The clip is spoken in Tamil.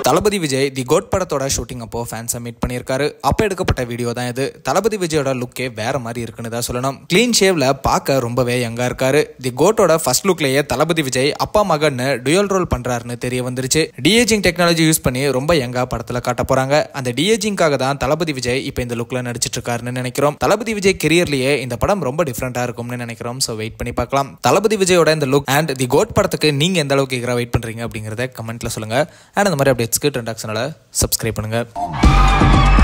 தளபதி விஜய் தி கோட் படத்தோட ஷூட்டிங் அப்போ ஃபேன்ஸை மீட் பண்ணியிருக்காரு. அப்போ எடுக்கப்பட்ட வீடியோ தான் இது. தளபதி விஜயோட லுக்கே வேற மாதிரி இருக்குன்னு தான் சொல்லணும். கிளீன் ஷேவ்ல பார்க்க ரொம்பவே யங்கா இருக்காரு. தி கோட்டோட ஃபர்ஸ்ட் லுக்லயே தளபதி விஜய் அப்பா மகன்னு டுயல் ரோல் பண்றாருன்னு தெரிய வந்துருச்சு. டிஏஜிங் டெக்னாலஜி யூஸ் பண்ணி ரொம்ப யங்கா படத்துல காட்ட போறாங்க. அந்த டிஏஜிங்காக தான் தளபதி விஜய் இப்போ இந்த லுக்ல நடிச்சிட்டு இருக்காருன்னு நினைக்கிறோம். தளபதி விஜய் கெரியர்லயே இந்த படம் ரொம்ப டிஃபரெண்டா இருக்கும்னு நினைக்கிறோம். ஸோ வெயிட் பண்ணி பார்க்கலாம். தளபதி விஜயோட இந்த லுக் அண்ட் தி கோட் படத்துக்கு நீங்க எந்த அளவுக்கு ஈகரா வெயிட் பண்றீங்க அப்படிங்கறத கமெண்ட்ல சொல்லுங்க. அண்ட் இந்த மாதிரி அப்டேட்ஸ்க்கு ட்ரெண்ட் ஆக்ஷனால சப்ஸ்கிரைப் பண்ணுங்க.